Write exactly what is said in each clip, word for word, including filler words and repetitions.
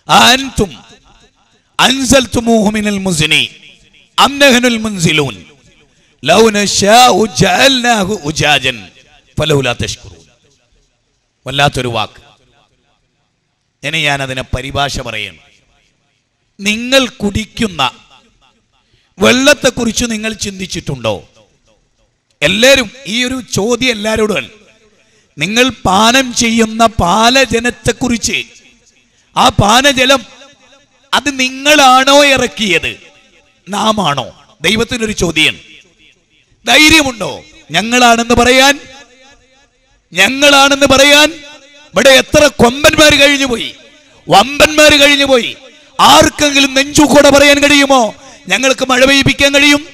അൻതും അൻസൽതുമൂഹു മിനൽ മുസ്നി അം നഹ്നുൽ മുൻസിലൂൻ ലൗ നശാഉ ജഅൽനാഹു ഉജാജൻ ഫലൗലാ തഷ്കുറൂൻ. വല്ലാത്തൊരു വാക്ക്. ഇനി ഞാൻ അതിനെ പരിഭാഷ പറയണം. നിങ്ങൾ കുടിക്കുന്ന വെള്ളത്തെക്കുറിച്ച് നിങ്ങൾ ചിന്തിച്ചിട്ടുണ്ടോ? എല്ലാവരും ഈ ഒരു ചോദ്യം എല്ലാവരോടും. നിങ്ങൾ പാനം ചെയ്യുന്ന പാലജലത്തെക്കുറിച്ച്, ആ പാനജലം അത് നിങ്ങളാണോ ഇറക്കിയത്, നാം ആണോ? ദൈവത്തിനൊരു ചോദ്യം. ധൈര്യമുണ്ടോ ഞങ്ങളാണെന്ന് പറയാൻ? ഞങ്ങളാണെന്ന് പറയാൻ ഇവിടെ എത്ര കൊമ്പന്മാർ കഴിഞ്ഞു പോയി, വമ്പന്മാർ കഴിഞ്ഞു പോയി. ആർക്കെങ്കിലും നെഞ്ചുകൂടെ പറയാൻ കഴിയുമോ ഞങ്ങൾക്ക് മഴ പെയ്യിപ്പിക്കാൻ കഴിയും?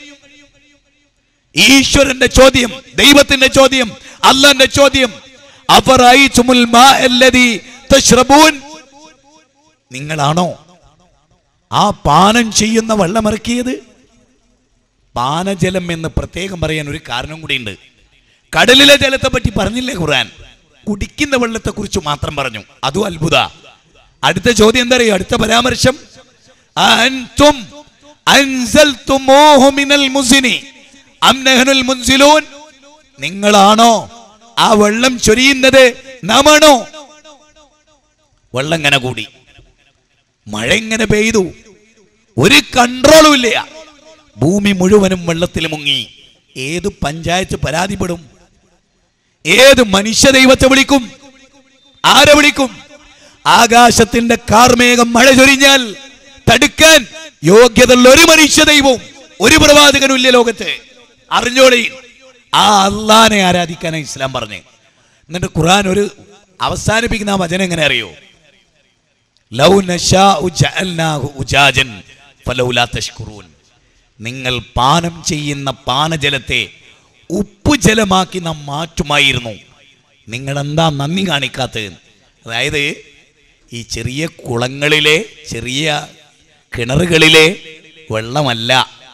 ഈശ്വരന്റെ ചോദ്യം, ദൈവത്തിന്റെ ചോദ്യം, അല്ലാഹുവിന്റെ ചോദ്യം. അഫറഅയ്തുമുൽ മാഅല്ലദീ തശ്റബൂൻ, നിങ്ങളാണോ ആ പാനം ചെയ്യുന്ന വെള്ളം ഇറക്കിയത്? പാനജലം എന്ന് പ്രത്യേകം പറയാൻ ഒരു കാരണം കൂടിയുണ്ട്. കടലിലെ ജലത്തെ പറ്റി പറഞ്ഞില്ലേ ഖുർആൻ? കുടിക്കുന്ന വെള്ളത്തെ കുറിച്ച് മാത്രം പറഞ്ഞു. അതും അത്ഭുത. അടുത്ത ചോദ്യം എന്താ അറിയോ? അടുത്ത പരാമർശം അൻതും അൻസൽതുമൂഹു മിനൽ മുസ്നി അം നഹ്നുൽ മുൻസിലൂൻ, നിങ്ങളാണോ ആ വെള്ളം ചൊരിയുന്നത്, നാമാണോ? വെള്ളം ഇങ്ങനെ കൂടി, മഴ ഇങ്ങനെ പെയ്തു, ഒരു കൺട്രോളും ഇല്ല. ഭൂമി മുഴുവനും വെള്ളത്തിൽ മുങ്ങി. ഏത് പഞ്ചായത്ത് പരാതിപ്പെടും? ഏത് മനുഷ്യ ദൈവത്തെ വിളിക്കും? ആരെ വിളിക്കും? ആകാശത്തിന്റെ കാർമേഘം മഴ ചൊരിഞ്ഞാൽ തടുക്കാൻ യോഗ്യതയുള്ള ഒരു മനുഷ്യ ദൈവവും ഒരു പ്രവാചകനും ഇല്ല ലോകത്ത്. അറിഞ്ഞോളി, ആ അള്ളാനെ ആരാധിക്കാനാണ് ഇസ്ലാം പറഞ്ഞേ. എന്നിട്ട് ഖുർആൻ ഒരു അവസാനിപ്പിക്കുന്ന ആ വചനം എങ്ങനെ അറിയോ? ലൗ നശാഉ ജഅൽനാഹു ഉജാജൻ ഫലൗലാ തഷ്കുറൂൻ, നിങ്ങൾ പാനം ചെയ്യുന്ന പാനജലത്തെ ഉപ്പുജലമാക്കി നാം മാറ്റുമായിരുന്നു, നിങ്ങൾ എന്താ നന്ദി കാണിക്കാത്തത്? അതായത് ഈ ചെറിയ കുളങ്ങളിലെ ചെറിയ കിണറുകളിലെ വെള്ളമല്ല,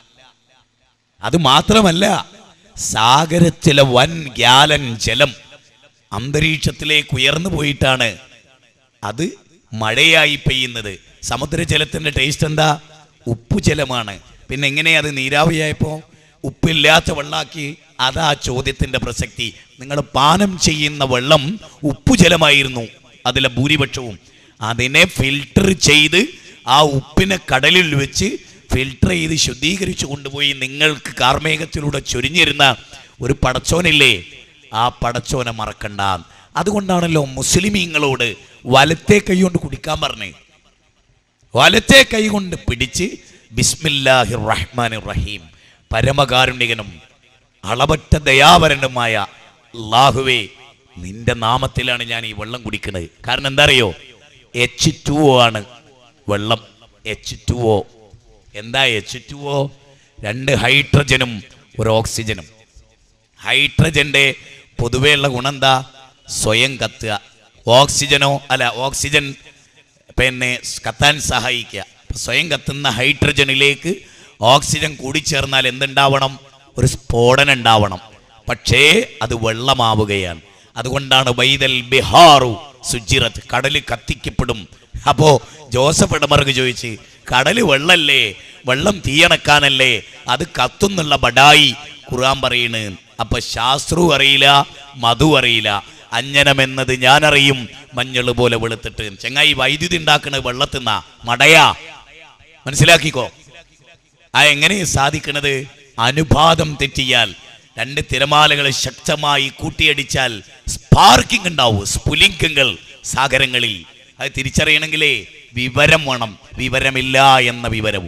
അത് മാത്രമല്ല, സാഗരത്തിലെ വൻ ഗ്യാലൻ ജലം അന്തരീക്ഷത്തിലേക്ക് ഉയർന്നു പോയിട്ടാണ് അത് മഴയായി പെയ്യുന്നത്. സമുദ്രജലത്തിന്റെ ടേസ്റ്റ് എന്താ? ഉപ്പുജലമാണ്. പിന്നെ എങ്ങനെയാ അത് നീരാവിയായപ്പോ ഉപ്പില്ലാത്ത വെള്ളാക്കി? അതാ ചോദ്യത്തിന്റെ പ്രസക്തി. നിങ്ങൾ പാനം ചെയ്യുന്ന വെള്ളം ഉപ്പുജലമായിരുന്നു അതിലെ ഭൂരിപക്ഷവും. അതിനെ ഫിൽട്ടർ ചെയ്ത് ആ ഉപ്പിനെ കടലിൽ വെച്ച് ഫിൽട്ടർ ചെയ്ത് ശുദ്ധീകരിച്ചു കൊണ്ടുപോയി നിങ്ങൾക്ക് കാർമേഘത്തിലൂടെ ചൊരിഞ്ഞിരുന്ന ഒരു പടച്ചോനില്ലേ, ആ പടച്ചോനെ മറക്കണ്ട. അതുകൊണ്ടാണല്ലോ മുസ്ലിമീങ്ങളോട് വലത്തെ കൈ കൊണ്ട് കുടിക്കാൻ പറഞ്ഞേ. വലത്തെ കൈ കൊണ്ട് പിടിച്ച് ബിസ്മില്ലാഹിർ റഹ്മാനിർ റഹീം, പരമകാരുണികനും അളവറ്റ ദയാവരനുമായ അല്ലാഹുവേ, നിന്റെ നാമത്തിലാണ് ഞാൻ ഈ വെള്ളം കുടിക്കുന്നത്. കാരണം എന്താ അറിയോ? എച്ച് ടു ഒ ആണ് വെള്ളം. എച്ച് ടു ഒ എന്താ? എച്ച് ടു ഒ രണ്ട് ഹൈഡ്രജനും ഒരു ഓക്സിജനും. ഹൈഡ്രജന്റെ പൊതുവെയുള്ള ഗുണം എന്താ? സ്വയം കത്തുക. ഓക്സിജനോ അല്ല, ഓക്സിജൻ പിന്നെ കത്താൻ സഹായിക്കുക. സ്വയം കത്തുന്ന ഹൈഡ്രജനിലേക്ക് ഓക്സിജൻ കൂടിച്ചേർന്നാൽ എന്തുണ്ടാവണം? ഒരു സ്ഫോടനം ഉണ്ടാവണം. പക്ഷേ അത് വെള്ളമാവുകയാണ്. അതുകൊണ്ടാണ് വൈദൽ ബിഹാറു സുജിറത്ത്, കടല് കത്തിക്കപ്പെടും. അപ്പോ ജോസഫ് ഇടമറുക ചോദിച്ച്, കടല് വെള്ളല്ലേ, വെള്ളം തീയണക്കാനല്ലേ, അത് കത്തുന്നുള്ള ബഡായി ഖുർആൻ പറയണ്. അപ്പൊ ശാസ്ത്രവും അറിയില്ല, മധു അറിയില്ല. അഞ്ജനമെന്നത് ഞാനറിയും, മഞ്ഞൾ പോലെ വെളുത്തിട്ട്. ചെങ്ങായി വൈദ്യുതി ഉണ്ടാക്കണത് വെള്ളത്തിന്ന മടയാ, മനസ്സിലാക്കിക്കോ. ആ എങ്ങനെ സാധിക്കണത്? അനുപാതം തെറ്റിയാൽ, രണ്ട് തിരമാലകൾ ശക്തമായി കൂട്ടിയടിച്ചാൽ സ്പാർക്കിംഗ് ഉണ്ടാവും, സ്ഫുലിംഗങ്ങൾ സാഗരങ്ങളിൽ. അത് തിരിച്ചറിയണമെങ്കിലേ വിവരം വേണം. വിവരമില്ല എന്ന വിവരവും.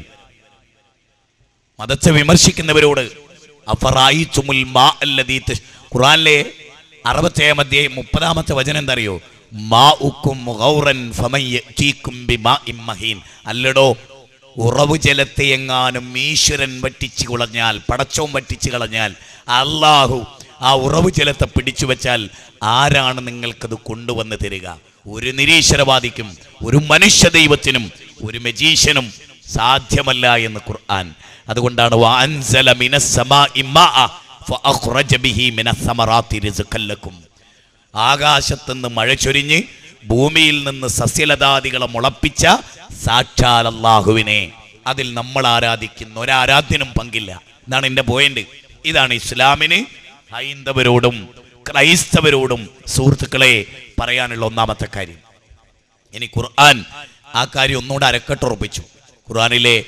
മതത്തെ വിമർശിക്കുന്നവരോട് അഫറഅയ്തുമുൽ മാ അല്ലദീ, ഖുർആനിലെ അറുപത്തേഴാം അധ്യായം മുപ്പതാമത്തെ വചനം എന്താ അറിയോ? മാഉക്കും ഗൗറൻ ഫമൻ യഅതീകും ബിമാഇൻ മഹീൻ. അല്ലടോ, ഉറവ് ജലത്തെ എങ്ങാനും ഈശ്വരൻ വറ്റിച്ചു കളഞ്ഞാൽ, പടച്ചോൻ വറ്റിച്ചു കളഞ്ഞാൽ, അള്ളാഹു ആ ഉറവ് ജലത്തെ പിടിച്ചു വെച്ചാൽ ആരാണ് നിങ്ങൾക്കത് കൊണ്ടുവന്ന് തരിക? ഒരു നിരീശ്വരവാദിക്കും ഒരു മനുഷ്യ ദൈവത്തിനും ഒരു മജീഷ്യനും സാധ്യമല്ല എന്ന് ഖുർആൻ. അതുകൊണ്ടാണ് വഅൻസല മിനസ് സമാഇ മാഅ ഫഅഖ്റജ ബിഹി മിനസ് സമറാത്തി റിസ്ഖൻ ലക്കും. ആകാശത്തുനിന്ന് മഴ ചൊരിഞ്ഞ് ഭൂമിയിൽ നിന്ന് സസ്യലതാദികളെ മുളപ്പിച്ച സാക്ഷാൽ അല്ലാഹുവിനെ. അതിൽ നമ്മൾ ആരാധിക്കുന്ന ഒരാരാധ്യനും പങ്കില്ല. ഇതാണ് എൻ്റെ പോയിന്റ്. ഇതാണ് ഇസ്ലാമിന് ഹൈന്ദവരോടും ക്രൈസ്തവരോടും സുഹൃത്തുക്കളെ പറയാനുള്ള ഒന്നാമത്തെ കാര്യം. ഇനി ഖുർആൻ ആ കാര്യം ഒന്നുകൂടെ അരക്കെട്ടുറപ്പിച്ചു. ഖുർആനിലെ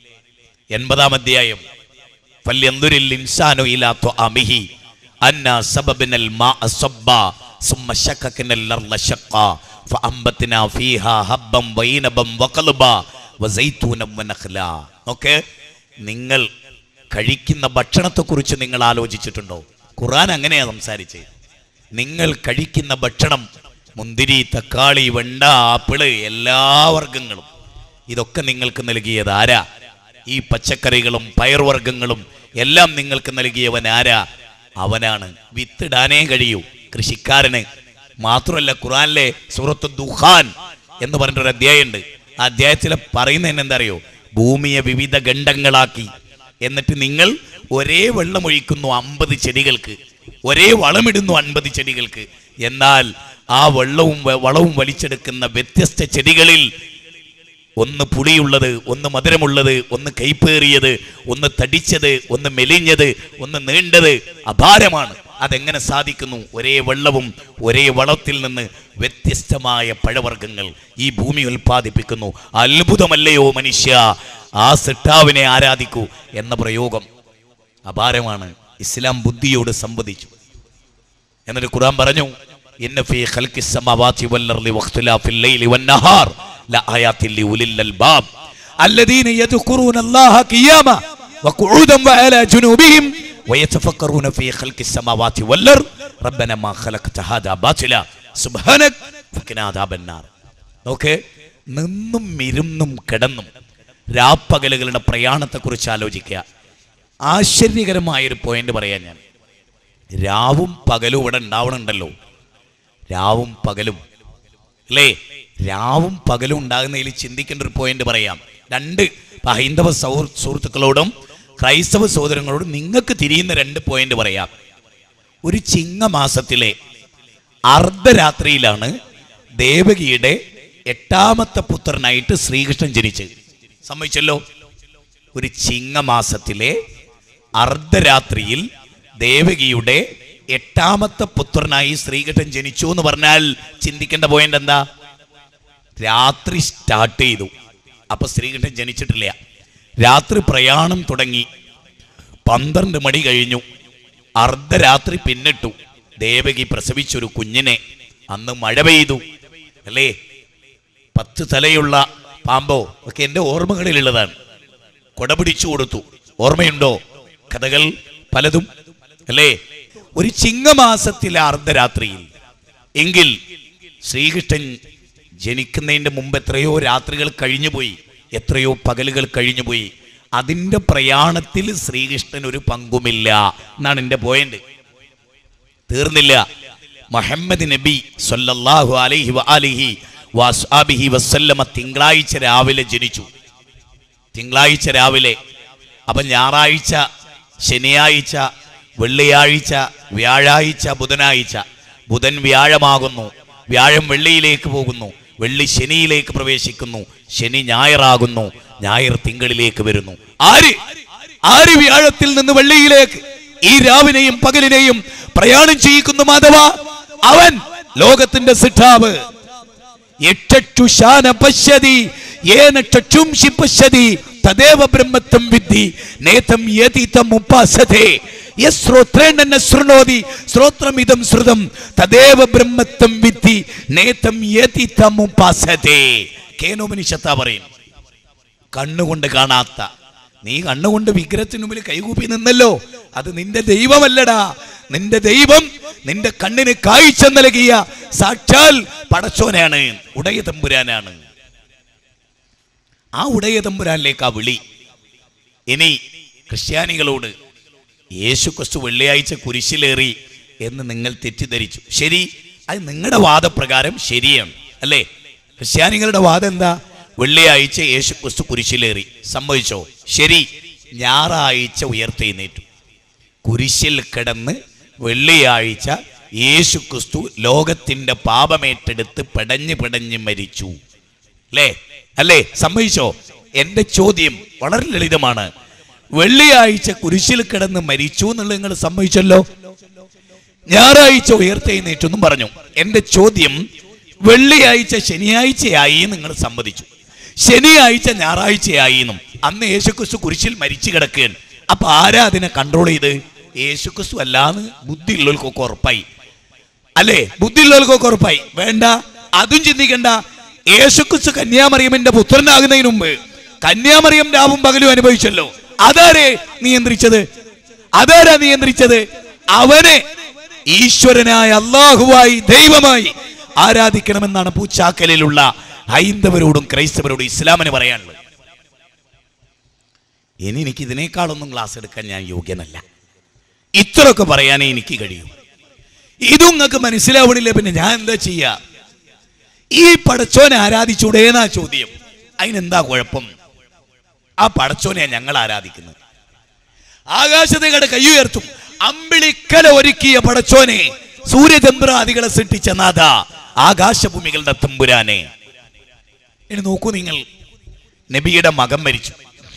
എൺപതാം അധ്യായം ഫല്യൻദുരിൽ ഇൻസാനു ഇലാ ത്വഅമിഹി അന്നാ സബബനൽ മാഅ സബ്ബ സുമ്മ ശഖഖനൽ അർള ശഖ്ഖ ഫഅംബത്നാ ഫീഹാ ഹബ്ബൻ വൈനബൻ വഖൽബ വസൈതൂനൻ വനഖ്ല. ഓക്കേ, നിങ്ങൾ കഴിക്കുന്ന ഭക്ഷണത്തെക്കുറിച്ച് നിങ്ങൾ ആലോചിച്ചിട്ടുണ്ടോ? ഖുർആൻ അങ്ങനെയാ സംസാരിച്ചത്. നിങ്ങൾ കഴിക്കുന്ന ഭക്ഷണം മുന്തിരി, തക്കാളി, വെണ്ട, ആപ്പിള്, എല്ലാ വർഗങ്ങളും ഇതൊക്കെ നിങ്ങൾക്ക് നൽകിയത് ആരാ? ഈ പച്ചക്കറികളും പയർവർഗ്ഗങ്ങളും എല്ലാം നിങ്ങൾക്ക് നൽകിയവൻ ആരാ? അവനാണ്. വിത്തിടാനേ കഴിയൂ കൃഷിക്കാരന്. മാത്രമല്ല ഖുർആനിലെ സൂറത്തു ദുഖാൻ എന്ന് പറഞ്ഞൊരു അധ്യായമുണ്ട്. ആ അധ്യായത്തിൽ പറയുന്നതിന് എന്താ അറിയോ? ഭൂമിയെ വിവിധ ഖണ്ഡങ്ങളാക്കി എന്നിട്ട് നിങ്ങൾ ഒരേ വെള്ളം ഒഴിക്കുന്നു അമ്പത് ചെടികൾക്ക്, ഒരേ വളമിടുന്നു അൻപത് ചെടികൾക്ക്. എന്നാൽ ആ വെള്ളവും വളവും വലിച്ചെടുക്കുന്ന വ്യത്യസ്ത ചെടികളിൽ ഒന്ന് പുളിയുള്ളത്, ഒന്ന് മധുരമുള്ളത്, ഒന്ന് കൈപ്പേറിയത്, ഒന്ന് തടിച്ചത്, ഒന്ന് മെലിഞ്ഞത്, ഒന്ന് നീണ്ടത്, അപാരമാണ്. അതെങ്ങനെ സാധിക്കുന്നു? ഒരേ വെള്ളവും ഒരേ വളത്തിൽ നിന്ന് വ്യത്യസ്തമായ പഴവർഗ്ഗങ്ങൾ ഈ ഭൂമി ഉൽപ്പാദിപ്പിക്കുന്നു. അത്ഭുതമല്ലയോ മനുഷ്യ, ആ സൃഷ്ടാവിനെ ആരാധിക്കൂ എന്ന പ്രയോഗം അപാരമാണ്. ഇസ്ലാം ബുദ്ധിയോട് സംവദിച്ചു. എന്നിട്ട് ഖുർആൻ പറഞ്ഞു, ഇന്ന ഫീ ഖൽഖിസ് സമാവാതി വൽ അർളി വഖ്തിലാഫിൽ ലൈലി വന്നഹാർ ലആയാതിൻ ലിഉലിൽ അൽബാബ് അല്ലദീന യദ്കുറൂനല്ലാഹ ഖിയാമ വഖുഊദൻ വഅലാ ജുനൂബിഹിം വയതഫക്കറൂന ഫീ ഖൽഖിസ് സമാവാതി വൽ അർളി റബ്ബനാ മാ ഖലഖത ഹാദാ ബാതില സുബ്ഹാനക ഫഖിനാ അദാബന്നാർ. ഓക്കേ, നിന്നും ഇരുന്നും കിടന്നും രാപ്പകലുകളുടെ പ്രയാണത്തെക്കുറിച്ച് ആലോചിക്കുക. ആശ്ചര്യകരമായൊരു പോയിന്റ് പറയാൻ ഞാൻ. രാവും പകലും ഇവിടെ ഉണ്ടാവണുണ്ടല്ലോ. രാവും പകലും അല്ലേ? രാവും പകലും ഉണ്ടാകുന്നതിൽ ചിന്തിക്കേണ്ട ഒരു പോയിന്റ് പറയാം. രണ്ട് ഹൈന്ദവ സൗ സുഹൃത്തുക്കളോടും ക്രൈസ്തവ സഹോദരങ്ങളോടും നിങ്ങൾക്ക് തിരിയുന്ന രണ്ട് പോയിന്റ് പറയാം. ഒരു ചിങ്ങമാസത്തിലെ അർദ്ധരാത്രിയിലാണ് ദേവകിയുടെ എട്ടാമത്തെ പുത്രനായിട്ട് ശ്രീകൃഷ്ണൻ ജനിച്ചത്. സമ്മതിച്ചല്ലോ? ഒരു ചിങ്ങമാസത്തിലെ അർദ്ധരാത്രിയിൽ ദേവകിയുടെ എട്ടാമത്തെ പുത്രനായി ശ്രീകൃഷ്ണൻ ജനിച്ചു എന്ന് പറഞ്ഞാൽ ചിന്തിക്കേണ്ട പോയിന്റ് എന്താ? രാത്രി സ്റ്റാർട്ട് ചെയ്തു, അപ്പൊ ശ്രീകൃഷ്ണൻ ജനിച്ചിട്ടില്ല. രാത്രി പ്രയാണം തുടങ്ങി, പന്ത്രണ്ട് മണി കഴിഞ്ഞു, അർദ്ധരാത്രി പിന്നിട്ടു, ദേവകി പ്രസവിച്ചൊരു കുഞ്ഞിനെ. അന്ന് മഴ പെയ്തു അല്ലേ? പത്ത് തലയുള്ള പാമ്പോ ഒക്കെ എൻ്റെ ഓർമ്മകളിലുള്ളതാണ്. കൊട പിടിച്ചു കൊടുത്തു, ഓർമ്മയുണ്ടോ? കഥകൾ പലതും അല്ലേ? ഒരു ചിങ്ങമാസത്തിലെ അർദ്ധരാത്രിയിൽ. എങ്കിൽ ശ്രീകൃഷ്ണൻ ജനിക്കുന്നതിൻ്റെ മുമ്പ് എത്രയോ രാത്രികൾ കഴിഞ്ഞുപോയി, എത്രയോ പകലുകൾ കഴിഞ്ഞുപോയി. അതിൻ്റെ പ്രയാണത്തിൽ ശ്രീകൃഷ്ണൻ ഒരു പങ്കുമില്ല എന്നാണ് എൻ്റെ പോയിന്റ്. തീർന്നില്ല. മുഹമ്മദ് നബി സല്ലല്ലാഹു അലൈഹി വആലിഹി വസ്ഹാബിഹി വസല്ലമ തിങ്കളാഴ്ച രാവിലെ ജനിച്ചു. തിങ്കളാഴ്ച രാവിലെ. അപ്പം ഞായറാഴ്ച, ശനിയാഴ്ച, വെള്ളിയാഴ്ച, വ്യാഴാഴ്ച, ബുധനാഴ്ച. ബുധൻ വ്യാഴമാകുന്നു, വ്യാഴം വെള്ളിയിലേക്ക് പോകുന്നു, വെള്ളി ശനിയിലേക്ക് പ്രവേശിക്കുന്നു, ശനി ഞായറാകുന്നു, ഞായർ തിങ്കളിലേക്ക് വരുന്നു. ആര് ആര് വ്യാഴത്തിൽ നിന്ന് വെള്ളിയിലേക്ക് ഈ രാവിനെയും പകലിനെയും പ്രയാണം ചെയ്യിക്കുന്നു മാധവ? അവൻ ലോകത്തിന്റെ സിട്ടാവ്. തദേവ ബ്രഹ്മത്വം വിദ്ധി നേതം യതിതം ഉപാസതേ യസ്രോത്രേണ ശൃണോതി ശ്രോത്രമിദം ശ്രുതം തദേവ ബ്രഹ്മത്വം വിദ്ധി നേതം യതിതം ഉപാസതേ. കേനോപനിഷത്താ പറയും. കണ്ണുകൊണ്ട് കാണാത്ത നീ കണ്ണുകൊണ്ട് വിഗ്രഹത്തിന് മുമ്പിൽ കൈകൂപ്പി നിന്നല്ലോ, അത് നിന്റെ ദൈവമല്ലടാ. നിന്റെ ദൈവം നിന്റെ കണ്ണിന് കാഴ്ച നൽകിയ സാക്ഷാൽ പടച്ചോനാണ്, ഉടയ തമ്പുരാനാണ്. ആ ഉടയ തമ്പുരാനിലേക്ക് ആ വിളി. ഇനി ക്രിസ്ത്യാനികളോട് യേശു ക്രിസ്തു വെള്ളിയാഴ്ച കുരിശിലേറി എന്ന് നിങ്ങൾ തെറ്റിദ്ധരിച്ചു. ശരി, അത് നിങ്ങളുടെ വാദപ്രകാരം ശരിയാണ് അല്ലേ? ക്രിസ്ത്യാനികളുടെ വാദം എന്താ? വെള്ളിയാഴ്ച യേശു ക്രിസ്തു കുരിശിലേറി. സമ്മതിച്ചോ? ശരി. ഞായറാഴ്ച ഉയർത്തെഴുന്നേറ്റു. കുരിശിൽ കിടന്ന് വെള്ളിയാഴ്ച യേശു ക്രിസ്തു ലോകത്തിന്റെ പാപമേറ്റെടുത്ത് പിടഞ്ഞ് പിടഞ്ഞ് മരിച്ചു അല്ലേ? അല്ലേ? സമ്മതിച്ചോ? എന്റെ ചോദ്യം വളരെ ലളിതമാണ്. വെള്ളിയാഴ്ച കുരിശിൽ കിടന്ന് മരിച്ചു എന്നുള്ളത് നിങ്ങൾ സമ്മതിച്ചല്ലോ. ഞായറാഴ്ച ഉയർത്തെഴുന്നേറ്റെന്നും പറഞ്ഞു. എന്റെ ചോദ്യം, വെള്ളിയാഴ്ച ശനിയാഴ്ചയായി നിങ്ങൾ സമ്മതിച്ചു, ശനിയാഴ്ച ഞായറാഴ്ചയായി എന്നും. അന്ന് യേശുക്രിസ്തു കുരിശിൽ മരിച്ചു കിടക്കുകയാണ്. അപ്പൊ ആരാ അതിനെ കൺട്രോൾ ചെയ്ത്? യേശുക്രിസ്തു അല്ലാന്ന് ബുദ്ധിയുള്ളവർക്കൊക്കെ ഉറപ്പായി, അല്ലേ? ബുദ്ധിയുള്ളവർക്കൊക്കെ ഉറപ്പായി. വേണ്ട, അതും ചിന്തിക്കണ്ട. യേശുക്രിസ്തു കന്യാമറിയമിന്റെ പുത്രനാകുന്നതിന് മുമ്പ് കന്യാമറിയം രാവും പകലും അനുഭവിച്ചല്ലോ. അതാരെ നിയന്ത്രിച്ചത്? അതാരാ നിയന്ത്രിച്ചത്? അവനെ ഈശ്വരനായ അല്ലാഹുവായി ദൈവമായി ആരാധിക്കണമെന്നാണ് പൂച്ചാക്കലിലുള്ള ഹൈന്ദവരോടും ക്രൈസ്തവരോടും ഇസ്ലാമിന് പറയാനുള്ളത്. ഇനി എനിക്ക് ഇതിനേക്കാളൊന്നും ക്ലാസ് എടുക്കാൻ ഞാൻ യോഗ്യനല്ല. ഇത്രയൊക്കെ പറയാനേ എനിക്ക് കഴിയൂ. ഇതും നിങ്ങൾക്ക് മനസ്സിലാവണില്ല, പിന്നെ ഞാൻ എന്താ ചെയ്യാ? ഈ പടച്ചോനെ ആരാധിച്ചൂടേന്നാ ചോദ്യം. അതിനെന്താ കുഴപ്പം? ആ പടച്ചോനെ ഞങ്ങൾ ആരാധിക്കുന്നത്. ആകാശത്തേക്കടെ കൈയുയർത്തും. അമ്പിളിക്കല ഒരുക്കിയ പടച്ചോനെ, സൂര്യചന്ദ്രാദികളെ സൃഷ്ടിച്ച നാഥ, ആകാശഭൂമികളുടെ തമ്പുരാനെ. ഇനി നോക്കൂ നിങ്ങൾ, നബിയുടെ മകൻ മരിച്ചു.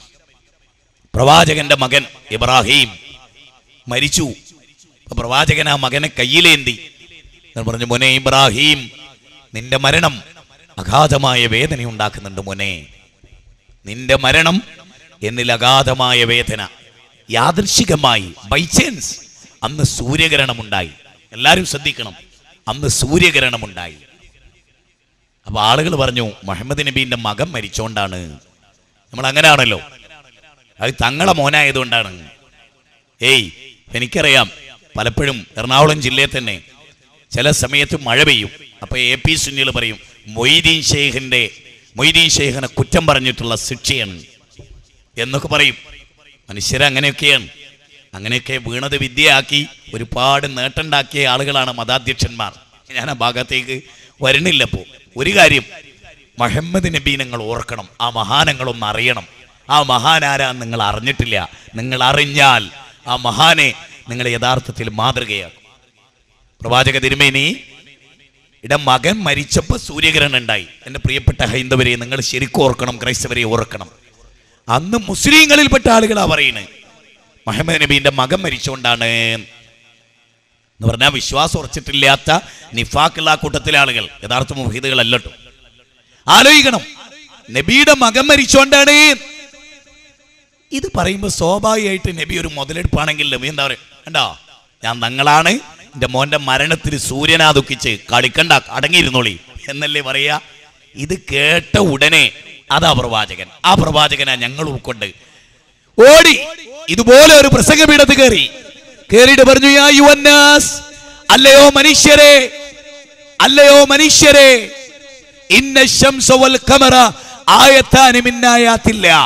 പ്രവാചകന്റെ മകൻ ഇബ്രാഹിം മരിച്ചു. പ്രവാചകൻ ആ മകനെ കയ്യിലേന്തി പറഞ്ഞു, മോനെ ഇബ്രാഹിം, നിന്റെ മരണം അഗാധമായ വേദന ഉണ്ടാക്കുന്നുണ്ട് മോനെ. നിന്റെ മരണം എന്നിൽ അഗാധമായ വേദന. യാദൃശികമായി, ബൈ ചാൻസ്, അന്ന് സൂര്യഗ്രഹണമുണ്ടായി. എല്ലാവരും ശ്രദ്ധിക്കണം, അന്ന് സൂര്യഗ്രഹണമുണ്ടായി. അപ്പൊ ആളുകൾ പറഞ്ഞു, മുഹമ്മദ് നബീന്റെ മകൻ മരിച്ചോണ്ടാണ്. നമ്മൾ അങ്ങനെയാണല്ലോ, അത് തങ്ങളെ മോനായതുകൊണ്ടാണ്. ഏയ്, എനിക്കറിയാം, പലപ്പോഴും എറണാകുളം ജില്ലയിൽ തന്നെ ചില സമയത്ത് മഴ പെയ്യും. അപ്പൊ എ പി സുന്നികൾ പറയും, മൊയ്തീൻ ഷെയ്ഖിന്റെ മൊയ്തീൻ ഷെയ്ഖിനെ കുറ്റം പറഞ്ഞിട്ടുള്ള ശിക്ഷയാണ് എന്നൊക്കെ പറയും. മനുഷ്യരങ്ങനെയൊക്കെയാണ്. അങ്ങനെയൊക്കെ വീണത് വിദ്യയാക്കി ഒരുപാട് നേട്ടമുണ്ടാക്കിയ ആളുകളാണ് മതാധ്യക്ഷന്മാർ. ഞാൻ ആ ഭാഗത്തേക്ക് വരുന്നില്ലപ്പോൾ. ഒരു കാര്യം, മുഹമ്മദ് നബി നിങ്ങൾ ഓർക്കണം, ആ മഹാനങ്ങളൊന്ന് അറിയണം. ആ മഹാനാരാ നിങ്ങൾ അറിഞ്ഞിട്ടില്ല. നിങ്ങൾ അറിഞ്ഞാൽ ആ മഹാനെ നിങ്ങൾ യഥാർത്ഥത്തിൽ മാതൃകയാക്കും. പ്രവാചക തിരുമേനി ഇട മകൻ മരിച്ചപ്പോൾ സൂര്യഗ്രഹണം ഉണ്ടായി. എൻ്റെ പ്രിയപ്പെട്ട ഹൈന്ദവരെ നിങ്ങൾ ശരിക്കും ഓർക്കണം, ക്രൈസ്തവരെ ഓർക്കണം. അന്ന് മുസ്ലിങ്ങളിൽപ്പെട്ട ആളുകളാ പറയുന്നത് മുഹമ്മദ് നബീന്റെ മകൻ മരിച്ചുകൊണ്ടാണ് എന്ന് പറഞ്ഞാൽ വിശ്വാസം ഉറച്ചിട്ടില്ലാത്ത നിഫാക്കുള്ള കൂട്ടത്തിലെ ആളുകൾ, യഥാർത്ഥ മുഹീദുകളല്ലോ. ആലോചിക്കണം, നബിയുടെ മകൻ മരിച്ചുകൊണ്ടാണ്. ഇത് പറയുമ്പോൾ സ്വാഭാവികമായിട്ട് നബി ഒരു മുതലെടുപ്പാണെങ്കിൽ നബി എന്താ പറയുക? കണ്ടോ, ഞാൻ ഞങ്ങളാണ് എൻ്റെ മോൻ്റെ മരണത്തിന് സൂര്യനാ ദുഃഖിച്ച് കളിക്കണ്ട, അടങ്ങിയിരുന്നോളി എന്നല്ലേ പറയാ. ഇത് കേട്ട ഉടനെ അതാ പ്രവാചകൻ. ആ പ്രവാചകനാ ഞങ്ങൾ ഉൾക്കൊണ്ട് ഓടി ഇതുപോലെ ഒരു പ്രസംഗപീഠത്ത് കയറി കയറിയിട്ട് പറഞ്ഞു, യാ യുവന്നാസ്, അല്ലയോ മനുഷ്യരെ, അല്ലയോ മനുഷ്യരെ, ഇന്ന ശംസ വൽ ഖമറ ആയത്താനി മിൻ ആയാത്തില്ലാ.